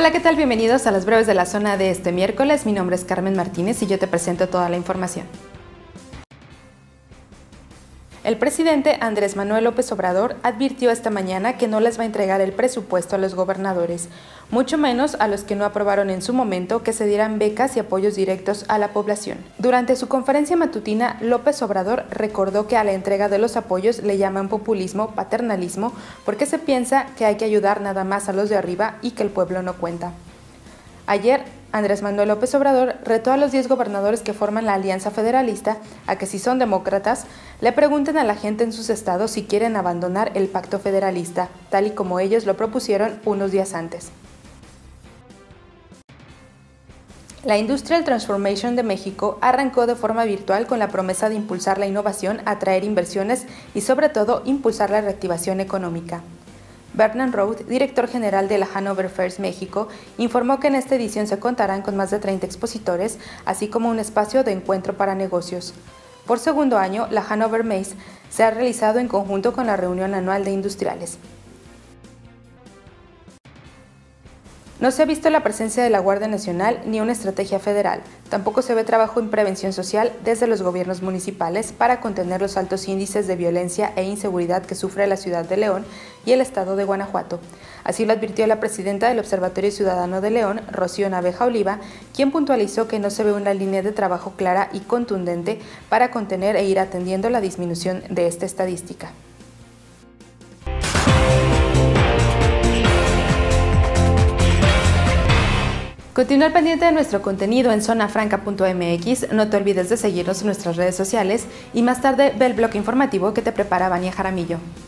Hola, ¿qué tal? Bienvenidos a las breves de la zona de este miércoles. Mi nombre es Carmen Martínez y yo te presento toda la información. El presidente Andrés Manuel López Obrador advirtió esta mañana que no les va a entregar el presupuesto a los gobernadores, mucho menos a los que no aprobaron en su momento que se dieran becas y apoyos directos a la población. Durante su conferencia matutina, López Obrador recordó que a la entrega de los apoyos le llaman populismo, paternalismo, porque se piensa que hay que ayudar nada más a los de arriba y que el pueblo no cuenta. Ayer, Andrés Manuel López Obrador retó a los 10 gobernadores que forman la Alianza Federalista a que, si son demócratas, le pregunten a la gente en sus estados si quieren abandonar el pacto federalista, tal y como ellos lo propusieron unos días antes. La Industrial Transformation de México arrancó de forma virtual con la promesa de impulsar la innovación, atraer inversiones y, sobre todo, impulsar la reactivación económica. Bernard Roth, director general de la Hannover Fairs México, informó que en esta edición se contarán con más de 30 expositores, así como un espacio de encuentro para negocios. Por segundo año, la Hannover Messe se ha realizado en conjunto con la reunión anual de industriales. No se ha visto la presencia de la Guardia Nacional ni una estrategia federal. Tampoco se ve trabajo en prevención social desde los gobiernos municipales para contener los altos índices de violencia e inseguridad que sufre la ciudad de León y el estado de Guanajuato. Así lo advirtió la presidenta del Observatorio Ciudadano de León, Rocío Naveja Oliva, quien puntualizó que no se ve una línea de trabajo clara y contundente para contener e ir atendiendo la disminución de esta estadística. Continúa pendiente de nuestro contenido en zonafranca.mx, no te olvides de seguirnos en nuestras redes sociales y más tarde ve el bloque informativo que te prepara Vania Jaramillo.